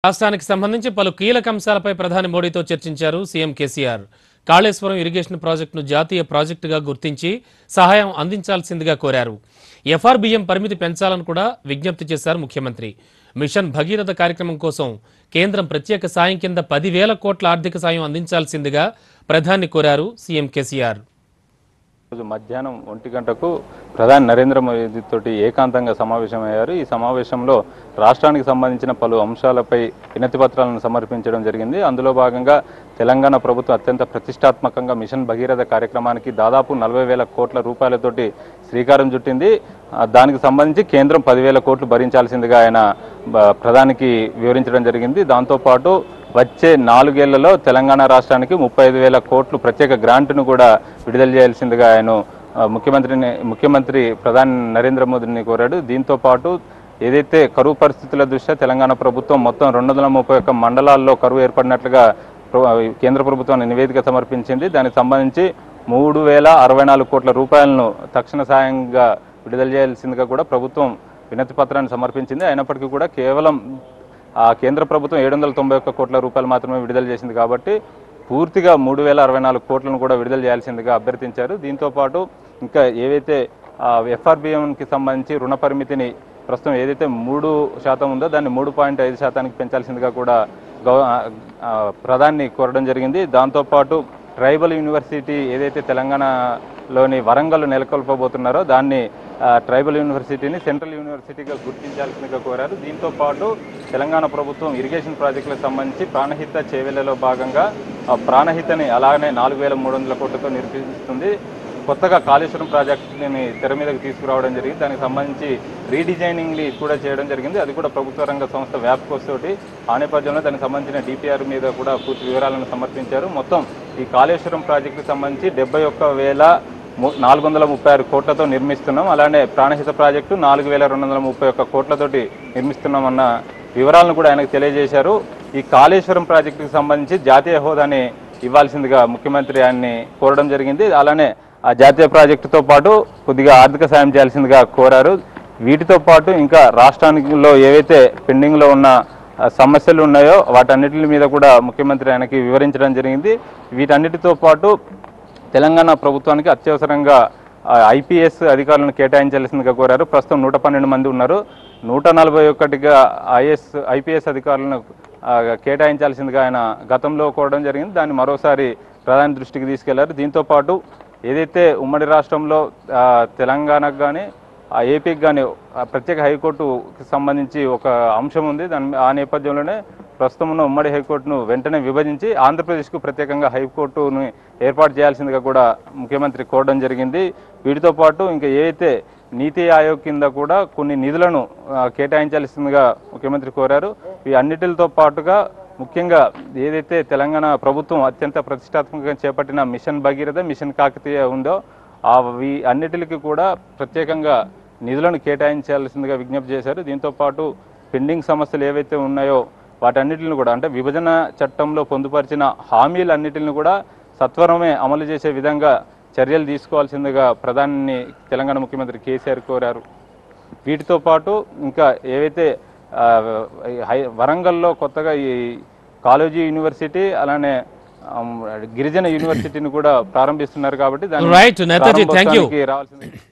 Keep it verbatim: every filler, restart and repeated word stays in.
రాష్ట్రానికి సంబంధించి పలు కీలక అంశాలపై ప్రధాని మోడీతో చర్చించారు సీఎం కేసీఆర్. కాళేశ్వరం ఇరిగేషన్ ప్రాజెక్టును జాతీయ ప్రాజెక్టుగా గుర్తించి సహాయం అందించాల్సిందిగా కోరారు. ఎఫ్ఆర్బీఎం పరిమితి పెంచాలని కూడా విజ్ఞప్తి చేశారు ముఖ్యమంత్రి. మిషన్ భగీరథ కార్యక్రమం కోసం కేంద్రం ప్రత్యేక సాయం కింద పదివేల కోట్ల ఆర్థిక సాయం అందించాల్సిందిగా ప్రధాని కోరారు సీఎం కేసీఆర్. రోజు మధ్యాహ్నం ఒంటి గంటకు ప్రధాని నరేంద్ర మోదీ తోటి ఏకాంతంగా సమావేశమయ్యారు. ఈ సమావేశంలో రాష్ట్రానికి సంబంధించిన పలు అంశాలపై వినతి పత్రాలను సమర్పించడం జరిగింది. అందులో భాగంగా తెలంగాణ ప్రభుత్వం అత్యంత ప్రతిష్టాత్మకంగా మిషన్ భగీరథ కార్యక్రమానికి దాదాపు నలభై వేల కోట్ల రూపాయలతోటి శ్రీకారం చుట్టింది. దానికి సంబంధించి కేంద్రం పదివేల కోట్లు భరించాల్సిందిగా ఆయన ప్రధానికి వివరించడం జరిగింది. దాంతోపాటు వచ్చే నాలుగేళ్లలో తెలంగాణ రాష్ట్రానికి ముప్పై ఐదు వేల కోట్లు ప్రత్యేక గ్రాంట్ను కూడా విడుదల చేయాల్సిందిగా ఆయన ముఖ్యమంత్రిని ముఖ్యమంత్రి ప్రధాని నరేంద్ర మోదీని కోరాడు. దీంతో పాటు ఏదైతే కరువు పరిస్థితుల దృష్ట్యా తెలంగాణ ప్రభుత్వం మొత్తం రెండు వందల ముప్పై ఒక్క మండలాల్లో కరువు ఏర్పడినట్లుగా కేంద్ర ప్రభుత్వాన్ని నివేదిక సమర్పించింది. దానికి సంబంధించి మూడు వేల అరవై నాలుగు కోట్ల రూపాయలను తక్షణ సాయంగా విడుదల చేయాల్సిందిగా కూడా ప్రభుత్వం వినతి పత్రాన్ని సమర్పించింది. అయినప్పటికీ కూడా కేవలం ఆ కేంద్ర ప్రభుత్వం ఏడు వందల తొంభై ఒక్క కోట్ల రూపాయలు మాత్రమే విడుదల చేసింది కాబట్టి పూర్తిగా మూడు వేల అరవై నాలుగు కోట్లను కూడా విడుదల చేయాల్సిందిగా అభ్యర్థించారు. దీంతోపాటు ఇంకా ఏవైతే ఎఫ్ఆర్బిఎంకి సంబంధించి రుణ పరిమితిని ప్రస్తుతం ఏదైతే మూడు శాతం ఉందో దాన్ని మూడు పాయింట్ ఐదు శాతానికి పెంచాల్సిందిగా కూడా గవ ప్రధాని కోరడం జరిగింది. దాంతోపాటు ట్రైబల్ యూనివర్సిటీ ఏదైతే తెలంగాణలోని వరంగల్ నెలకొల్పబోతున్నారో దాన్ని ట్రైబల్ యూనివర్సిటీని సెంట్రల్ యూనివర్సిటీగా గుర్తించాల్సిందిగా కోరారు. దీంతో పాటు తెలంగాణ ప్రభుత్వం ఇరిగేషన్ ప్రాజెక్టులకు సంబంధించి ప్రాణహిత చేవెళ్లలో భాగంగా ప్రాణహితని అలానే నాలుగు వేల మూడు వందల కోట్లతో నిర్మిస్తుంది. కొత్తగా కాళేశ్వరం ప్రాజెక్టుని తెర మీదకి తీసుకురావడం జరిగింది. దానికి సంబంధించి రీడిజైనింగ్ని కూడా చేయడం జరిగింది. అది కూడా ప్రభుత్వ రంగ సంస్థ వ్యాప్కోస్ తోటి. ఆ నేపథ్యంలో దానికి సంబంధించిన డిపిఆర్ మీద కూడా పూర్తి వివరాలను సమర్పించారు. మొత్తం ఈ కాళేశ్వరం ప్రాజెక్టుకు సంబంధించి డెబ్బై ఒక్క వేల నాలుగు వందల ముప్పై ఆరు కోట్లతో నిర్మిస్తున్నాం. అలానే ప్రాణహిత ప్రాజెక్టు నాలుగు వేల రెండు వందల ముప్పై ఒక్క కోట్లతోటి నిర్మిస్తున్నామన్న వివరాలను కూడా ఆయనకు తెలియజేశారు. ఈ కాళేశ్వరం ప్రాజెక్టుకు సంబంధించి జాతీయ హోదాని ఇవ్వాల్సిందిగా ముఖ్యమంత్రి ఆయన్ని కోరడం జరిగింది. అలానే ఆ జాతీయ ప్రాజెక్టుతో పాటు కొద్దిగా ఆర్థిక సాయం చేయాల్సిందిగా కోరారు. వీటితో పాటు ఇంకా రాష్ట్రానికిలో ఏవైతే పెండింగ్లో ఉన్న సమస్యలు ఉన్నాయో వాటన్నిటి మీద కూడా ముఖ్యమంత్రి ఆయనకి వివరించడం జరిగింది. వీటన్నిటితో పాటు తెలంగాణ ప్రభుత్వానికి అత్యవసరంగా ఐపీఎస్ అధికారులను కేటాయించాల్సిందిగా కోరారు. ప్రస్తుతం నూట పన్నెండు మంది ఉన్నారు. నూట నలభై ఒకటిగా ఐఎస్ ఐపీఎస్ అధికారులను కేటాయించాల్సిందిగా ఆయన గతంలో కోరడం జరిగింది. దాన్ని మరోసారి ప్రధాని దృష్టికి తీసుకెళ్లారు. దీంతో పాటు ఏదైతే ఉమ్మడి రాష్ట్రంలో తెలంగాణకు కానీ ఏపీకి కానీ ప్రత్యేక హైకోర్టుకి సంబంధించి ఒక అంశం ఉంది. దాని ఆ నేపథ్యంలోనే ప్రస్తుతం ఉన్న ఉమ్మడి హైకోర్టును వెంటనే విభజించి ఆంధ్రప్రదేశ్కు ప్రత్యేకంగా హైకోర్టును ఏర్పాటు చేయాల్సిందిగా కూడా ముఖ్యమంత్రి కోరడం జరిగింది. వీటితో పాటు ఇంకా ఏదైతే నీతి ఆయోగ్ కింద కూడా కొన్ని నిధులను కేటాయించాల్సిందిగా ముఖ్యమంత్రి కోరారు. ఈ అన్నిటితో పాటుగా ముఖ్యంగా ఏదైతే తెలంగాణ ప్రభుత్వం అత్యంత ప్రతిష్టాత్మకంగా చేపట్టిన మిషన్ భగీరథ, మిషన్ కాకతీయ ఉందో అవి అన్నిటికీ కూడా ప్రత్యేకంగా నిధులను కేటాయించాల్సిందిగా విజ్ఞప్తి చేశారు. దీంతో పాటు పెండింగ్ సమస్యలు ఏవైతే ఉన్నాయో వాటన్నిటిని కూడా అంటే విభజన చట్టంలో పొందుపరిచిన హామీలన్నిటిని కూడా సత్వరమే అమలు చేసే విధంగా చర్యలు తీసుకోవాల్సిందిగా ప్రధాని తెలంగాణ ముఖ్యమంత్రి కేసీఆర్ కోరారు. వీటితో పాటు ఇంకా ఏవైతే వరంగల్లో కొత్తగా ఈ కాలేజీ యూనివర్సిటీ అలానే గిరిజన యూనివర్సిటీని కూడా ప్రారంభిస్తున్నారు కాబట్టి దాన్ని రావాల్సింది